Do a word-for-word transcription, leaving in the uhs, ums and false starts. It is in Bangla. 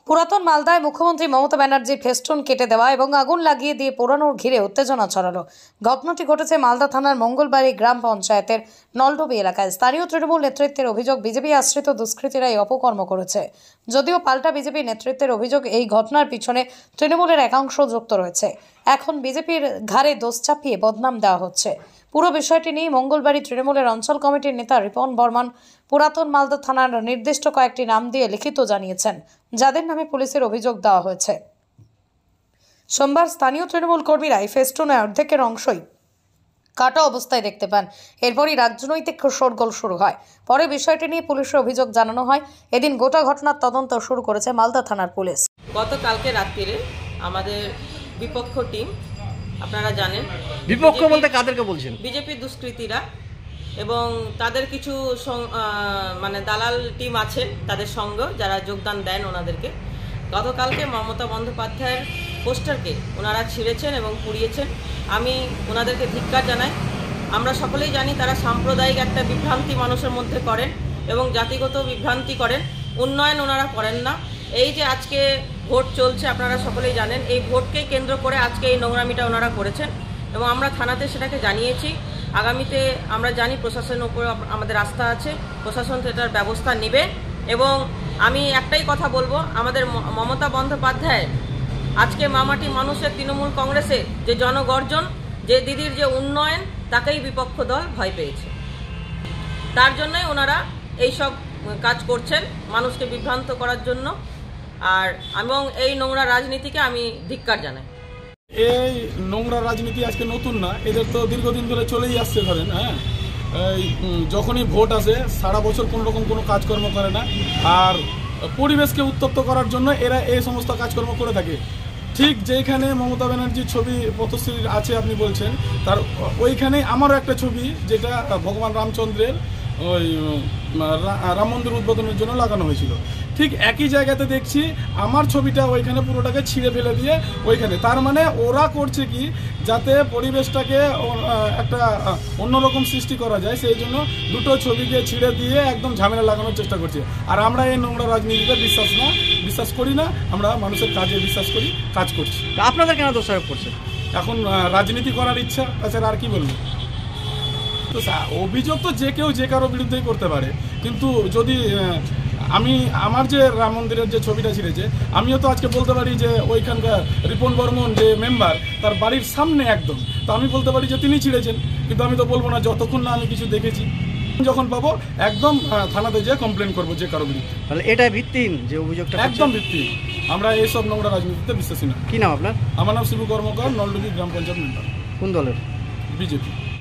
পুরাতন মালদায় মুখ্যমন্ত্রী মমতা ব্যানার্জির ফেস্টুন কেটে দেওয়া এবং আগুন লাগিয়ে দিয়ে পোড়ানোর ঘিরে উত্তেজনা ছড়ালো। ঘটনাটি ঘটেছে মালদা থানার মঙ্গলবাড়ি গ্রাম পঞ্চায়েতের নলডুবি এলাকায়। স্থানীয় তৃণমূল নেতৃত্বের অভিযোগ, বিজেপি আশ্রিত দুষ্কৃতীরা এই অপকর্ম করেছে। যদিও পাল্টা বিজেপি নেতৃত্বের অভিযোগ, এই ঘটনার পিছনে তৃণমূলের একাংশ যুক্ত রয়েছে। এখন বিজেপির ঘাড়ে দোষ চাপিয়ে বদনাম দেওয়া হচ্ছে। পুরো বিষয়টি নিয়ে মঙ্গলবাড়ি তৃণমূলের অঞ্চল কমিটির নেতা রিপন বর্মন পুরাতন মালদা থানার নির্দিষ্ট কয়েকটি নাম দিয়ে লিখিত জানিয়েছেন, যাদের নামে পুলিশের অভিযোগ দেওয়া হয়েছে। সোমবার স্থানীয় তৃণমূল কর্মীরা এই ফেস্টুনের অর্ধেকের অংশই কাটা অবস্থায় দেখতে পান। এরপরই রাজনৈতিক শোরগোল শুরু হয়। পরে বিষয়টি নিয়ে পুলিশের অভিযোগ জানানো হয়। এদিন গোটা ঘটনার তদন্ত শুরু করেছে মালদা থানার পুলিশ। গতকালকে রাত্রিরে আমাদের বিপক্ষ টিম, আপনারা জানেন বিপক্ষ বলতে কাদেরকে বলছেন? বিজেপি দুষ্কৃতীরা এবং তাদের কিছু মানে দালাল টিম আছে, তাদের সঙ্গে যারা যোগদান দেন ওনাদেরকে। গতকালকে মমতা বন্দ্যোপাধ্যায়ের পোস্টারকে ওনারা ছিঁড়েছেন এবং পুড়িয়েছেন। আমি ওনাদেরকে ধিক্কার জানাই। আমরা সকলেই জানি তারা সাম্প্রদায়িক একটা বিভ্রান্তি মানুষের মধ্যে করেন এবং জাতিগত বিভ্রান্তি করেন, উন্নয়ন ওনারা করেন না। এই যে আজকে ভোট চলছে, আপনারা সকলেই জানেন, এই ভোটকে কেন্দ্র করে আজকে এই নোংরামিটা ওনারা করেছেন এবং আমরা থানাতে সেটাকে জানিয়েছি। আগামীতে আমরা জানি প্রশাসনের উপর আমাদের আস্থা আছে, প্রশাসন সেটার ব্যবস্থা নেবে। এবং আমি একটাই কথা বলবো, আমাদের মমতা বন্দ্যোপাধ্যায় আজকে মামাটি মানুষের তৃণমূল কংগ্রেসে যে জনগর্জন, যে দিদির যে উন্নয়ন, তাকেই বিপক্ষ দল ভয় পেয়েছে। তার জন্যই ওনারা এইসব কাজ করছেন মানুষকে বিভ্রান্ত করার জন্য। আর এবং এই নোংরা রাজনীতিকে আমি ধিক্কার জানাই। এই নোংরা রাজনীতি আজকে নতুন না, এদের তো দীর্ঘদিন ধরে চলেই আসছে। ধরেন হ্যাঁ, যখনই ভোট আসে সারা বছর কোনো রকম কোনো কাজকর্ম করে না, আর পরিবেশকে উত্তপ্ত করার জন্য এরা এই সমস্ত কাজকর্ম করে থাকে। ঠিক যেখানে মমতা ব্যানার্জির ছবি পথশ্রী আছে আপনি বলছেন, তার ওইখানে আমারও একটা ছবি, যেটা ভগবান রামচন্দ্রের ওই রাম মন্দির উদ্বোধনের জন্য লাগানো হয়েছিল। ঠিক একই জায়গাতে দেখছি আমার ছবিটা ওইখানে পুরোটাকে ছিঁড়ে ফেলে দিয়ে ওইখানে। তার মানে ওরা করছে কি, যাতে পরিবেশটাকে একটা অন্যরকম সৃষ্টি করা যায়, সেই জন্য দুটো ছবিকে ছিঁড়ে দিয়ে একদম ঝামেলা লাগানোর চেষ্টা করছে। আর আমরা এই নোংরা রাজনীতিতে বিশ্বাস না বিশ্বাস করি না, আমরা মানুষের কাজে বিশ্বাস করি, কাজ করছি। আপনাদের কেন দোষারোপ করছে? এখন রাজনীতি করার ইচ্ছা, তাছাড়া আর কি বলবো। তো অভিযোগ তো যে কেউ যে কারো বিরুদ্ধেই করতে পারে, কিন্তু যদি আমি আমার যে রাম মন্দিরের যে ছবিটা ছিঁড়েছে, আমিও তো আজকে বলতে পারি যে ওইখানকার রিপন বর্মন যে মেম্বার, তার বাড়ির সামনে একদম, তো আমি বলতে পারি যে তিনি ছিঁড়েছেন, কিন্তু আমি তো বলবো না যতক্ষণ না আমি কিছু দেখেছি। যখন পাবো একদম থানাতে যেয়ে কমপ্লেন করবো যে কারো বিরুদ্ধে। তাহলে এটা ভিত্তিহীন যে অভিযোগটা? একদম ভিত্তিহীন। আমরা এইসব নোংরা রাজনীতিতে বিশ্বাসী না। কি নাম আপনার? আমার নাম শিবু কর্মকার, নলডুবি গ্রাম পঞ্চায়েত মেম্বার। কোন দলের? বিজেপি।